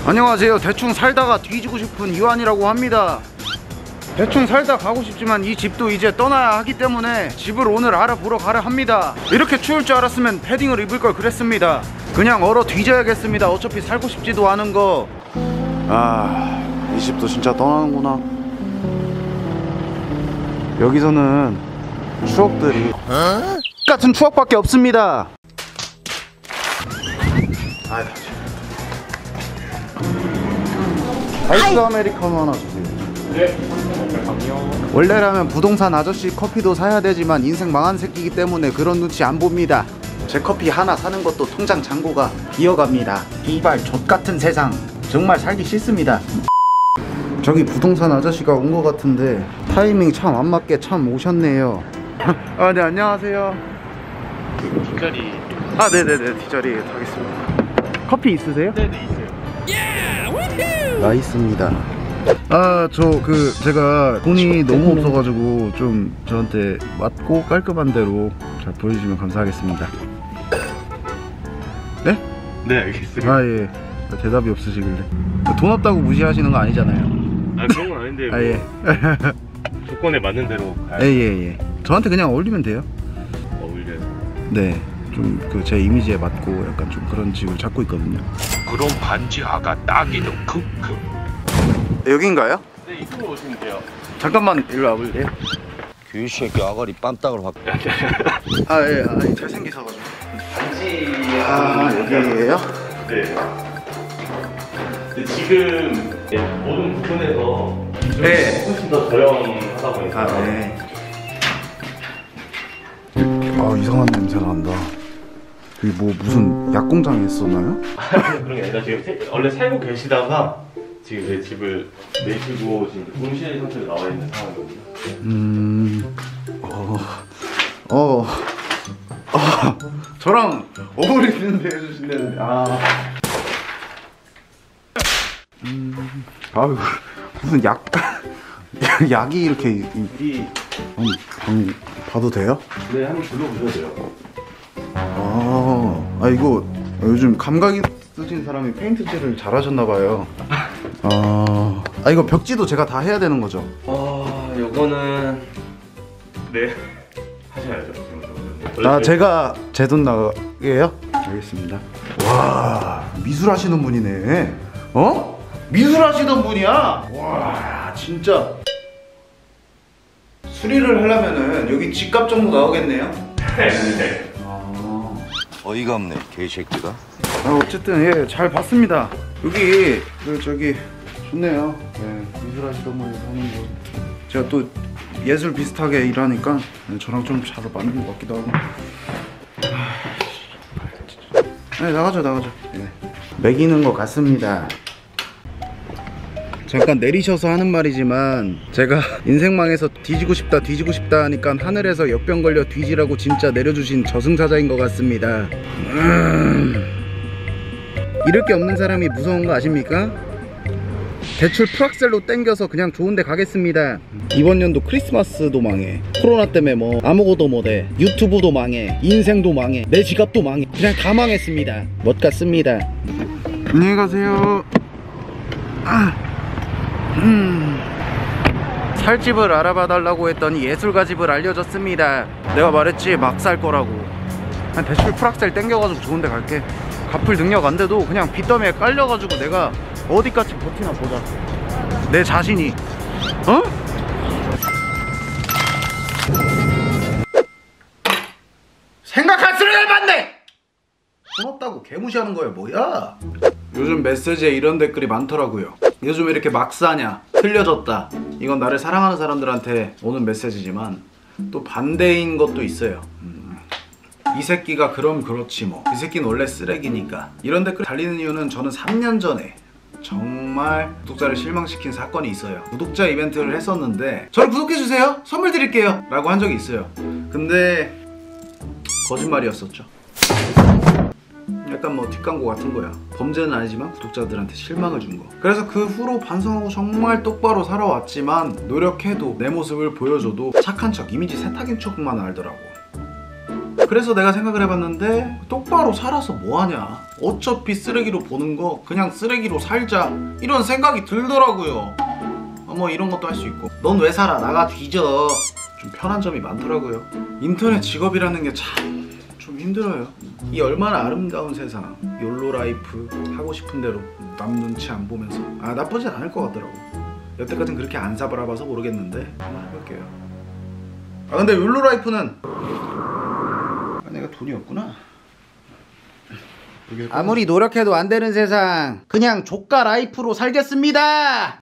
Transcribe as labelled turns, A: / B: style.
A: 안녕하세요. 대충 살다가 뒤지고 싶은 이완이라고 합니다. 대충 살다 가고 싶지만 이 집도 이제 떠나야 하기 때문에 집을 오늘 알아보러 가려 합니다. 이렇게 추울 줄 알았으면 패딩을 입을 걸 그랬습니다. 그냥 얼어 뒤져야겠습니다. 어차피 살고 싶지도 않은 거. 이 집도 진짜 떠나는구나. 여기서는 추억들이 같은 추억밖에 없습니다. 아이스 아메리카노 하나 주세요.
B: 네. 잠깐만요.
A: 원래라면 부동산 아저씨 커피도 사야 되지만 인생 망한 새끼이기 때문에 그런 눈치 안 봅니다. 제 커피 하나 사는 것도 통장 잔고가 이어갑니다. 이발 족같은 세상 정말 살기 싫습니다. 저기 부동산 아저씨가 온 것 같은데 타이밍 참 안 맞게 참 오셨네요. 네, 안녕하세요.
B: 뒷자리.
A: 네네네, 뒷자리에 타겠습니다. 커피 있으세요?
B: 네네 있어요.
A: 나있습니다. 제가 돈이 너무 없어가지고 좀 저한테 맞고 깔끔한 대로 잘 보여주시면 감사하겠습니다. 네?
B: 네 알겠습니다.
A: 예. 대답이 없으시길래. 돈 없다고 무시하시는 거 아니잖아요.
B: 그런 건 아닌데 뭐
A: 예.
B: 조건에 맞는 대로
A: 예. 저한테 그냥 어울리면 돼요.
B: 어울려요.
A: 네. 좀 제 이미지에 맞고 약간 좀 그런 집을 찾고 있거든요.
C: 그럼 반지하가 딱이도 크크.
A: 여긴가요?
B: 네 이쪽으로 오시면 돼요.
A: 잠깐만 일로 와볼래요?
C: 이 새끼 아가리 빰딱으로 확.
A: 예. 잘생기셔가지고.
B: 반지.
A: 여기에요?
B: 네. 근데 지금 모든 부분에서
A: 네.
B: 훨씬 더 저렴하다 보니까.
A: 네. 이상한 냄새가 난다. 여기 뭐 무슨 약공장에 있었나요?
B: 그런 게 아니라 지금 원래 살고 계시다가 지금 제 집을 내시고 지금 분실 상태로 나와 있는 상황이거든요.
A: 저랑 어울리는데 해주신다는데. 무슨 약이 이렇게 봐도 돼요?
B: 네, 한번 둘러보셔도 돼요.
A: 이거 요즘 감각 있으신 사람이 페인트칠을 잘하셨나봐요. 이거 벽지도 제가 다 해야 되는 거죠?
B: 요거는 네 하셔야죠.
A: 제가 제 돈 나게요? 알겠습니다. 와, 미술하시는 분이네. 미술하시던 분이야? 와, 진짜. 수리를 하려면은 여기 집값 정도 나오겠네요?
B: 네.
C: 어이가 없네 개새끼가.
A: 어쨌든 잘 봤습니다. 여기 저기 좋네요. 미술하시던 분이 사는 거. 제가 또 예술 비슷하게 일하니까 저랑 좀 잘 맞는 것 같기도 하고. 나가죠. 매기는 것 같습니다. 잠깐 내리셔서 하는 말이지만 제가 인생망에서 뒤지고 싶다 하니까 하늘에서 역병 걸려 뒤지라고 진짜 내려주신 저승사자인 것 같습니다. 잃을 게 없는 사람이 무서운 거 아십니까? 대출 풀악셀로 땡겨서 그냥 좋은데 가겠습니다. 이번 연도 크리스마스도 망해, 코로나 때문에 뭐 아무것도 못해, 유튜브도 망해, 인생도 망해, 내 지갑도 망해. 그냥 다 망했습니다. 못 갔습니다. 안녕히 가세요. 살 집을 알아봐 달라고 했더니 예술가 집을 알려줬습니다. 내가 말했지 막 살 거라고. 그냥 대출 풀악셀 땡겨가지고 좋은데 갈게. 갚을 능력 안 돼도 그냥 빚더미에 깔려가지고 내가 어디까지 버티나 보자. 내 자신이. 생각할수록 열받네. 돈 없다고 개무시하는 거야 뭐야? 요즘 메시지에 이런 댓글이 많더라고요. 요즘 왜 이렇게 막 사냐, 틀려졌다. 이건 나를 사랑하는 사람들한테 오는 메시지지만 또 반대인 것도 있어요. 이 새끼가 그럼 그렇지 뭐, 이 새끼는 원래 쓰레기니까. 이런 댓글 달리는 이유는 저는 3년 전에 정말 구독자를 실망시킨 사건이 있어요. 구독자 이벤트를 했었는데 저를 구독해주세요, 선물 드릴게요 라고 한 적이 있어요. 근데 거짓말이었었죠. 약간 뭐 뒷광고 같은 거야. 범죄는 아니지만 구독자들한테 실망을 준 거. 그래서 그 후로 반성하고 정말 똑바로 살아왔지만 노력해도 내 모습을 보여줘도 착한 척, 이미지 세탁인 척만 알더라고. 그래서 내가 생각을 해봤는데 똑바로 살아서 뭐하냐, 어차피 쓰레기로 보는 거 그냥 쓰레기로 살자, 이런 생각이 들더라고요. 뭐 이런 것도 할 수 있고, 넌 왜 살아, 나가 뒤져. 좀 편한 점이 많더라고요. 인터넷 직업이라는 게 참 좀 힘들어요. 이 얼마나 아름다운 세상, 욜로 라이프, 하고 싶은 대로 남 눈치 안 보면서. 나쁘진 않을 것 같더라고. 여태까진 그렇게 안 사바라봐서 모르겠는데 한번 해볼게요. 근데 욜로 라이프는 내가 돈이 없구나. 아무리 노력해도 안 되는 세상, 그냥 조카 라이프로 살겠습니다.